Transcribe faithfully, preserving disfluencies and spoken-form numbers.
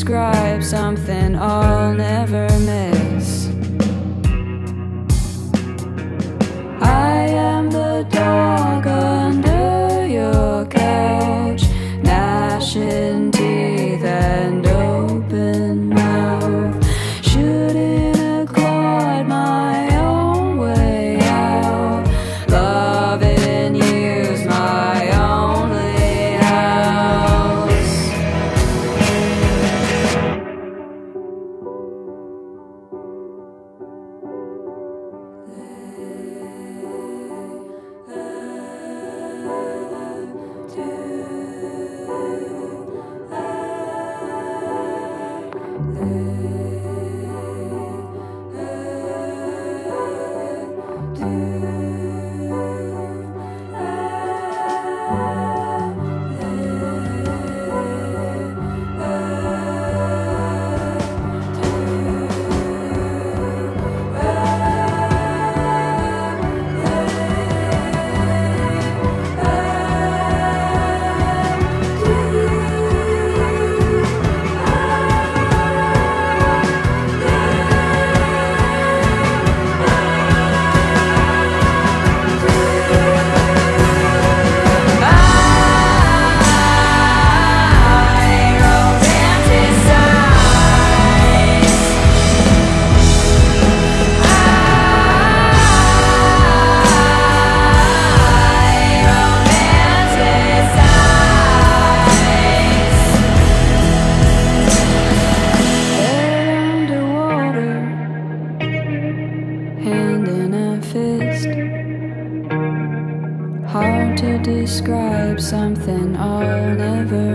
describe something I'll never miss. I am the dog under your couch, gnashing teeth and open mouth. Shouldn't have clawed my own way out. Loving you's my only house. Hand in a fist. Hard to describe something I'll never